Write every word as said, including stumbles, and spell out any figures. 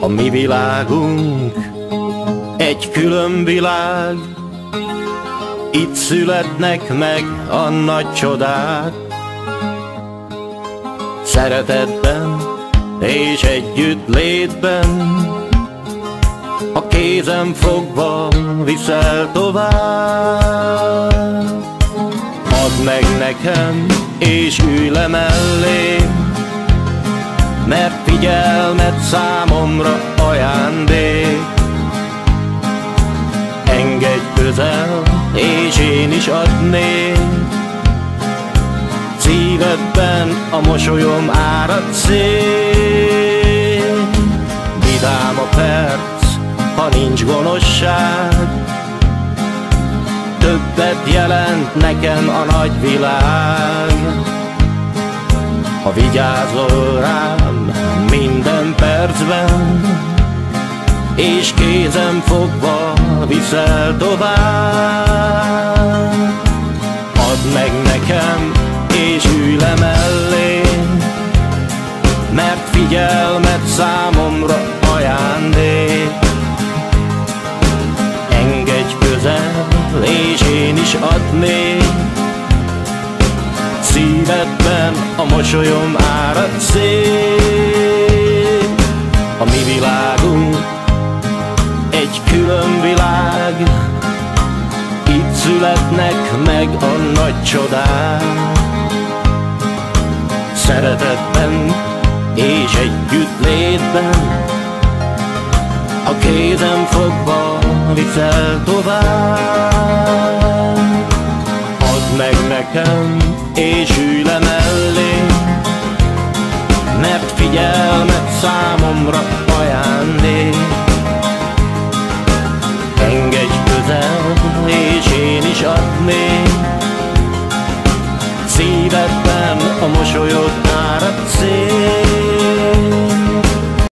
mi világunk egy külön világ, itt születnek meg a nagy csodák. Szeretetben és együtt létben, a kézem fogva viszel tovább. Add meg nekem és ülj le mellém, mert figyelmet számomra ajándék. Engedj közel, és én is adnék, szívedben a mosolyom árad szép. Vidám a perc, ha nincs gonoszság, többet jelent nekem a nagy világ. Ha vigyázol rám minden percben, és kézem fogva viszel tovább. Add meg nekem és ülj le mellém, mert figyelmet számomra ajándék. Engedj közel, és én is adnék, szívedben a mosolyom árad szép. A mi világunk egy külön világ, itt születnek meg a nagy csodák. Szeretetben és együtt létben, a kézem fogva viszel tovább. Add meg nekem és ülj le mellém, mert figyelmet számomra ajándék. Engedj közel, és én is adnék, szívedben a mosolyod árad szép.